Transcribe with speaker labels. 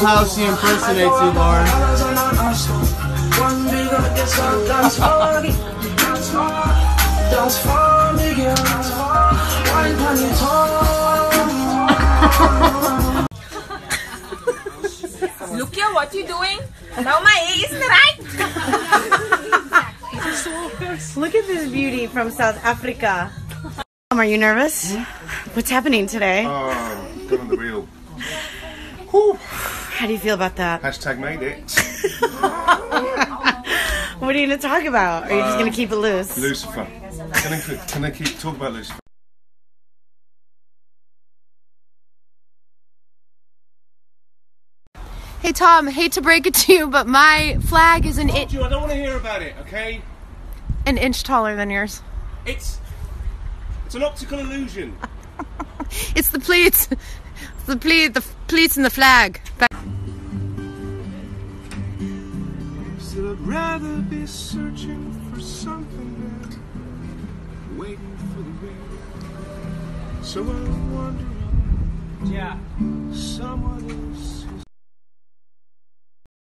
Speaker 1: how she impersonates you, Lauren.
Speaker 2: Look here, what you doing? Now my hair isn't right.
Speaker 3: Look at this beauty from South Africa. Are you nervous? What's happening today?
Speaker 4: Oh, got on the reel.
Speaker 3: How do you feel about that?
Speaker 4: Hashtag made it.
Speaker 3: What are you going to talk about? Or are you just going to keep it loose?
Speaker 4: Lucifer. Can I keep talking about Lucifer?
Speaker 5: Hey Tom, hate to break it to you, but my flag is
Speaker 4: I don't want to hear about it, okay?
Speaker 5: an inch taller than yours.
Speaker 4: It's an optical illusion.
Speaker 5: It's the pleats. The pleats and the flag.
Speaker 4: Still, I'd rather be searching for something than waiting for the rain. So I wander on. Yeah. Someone else's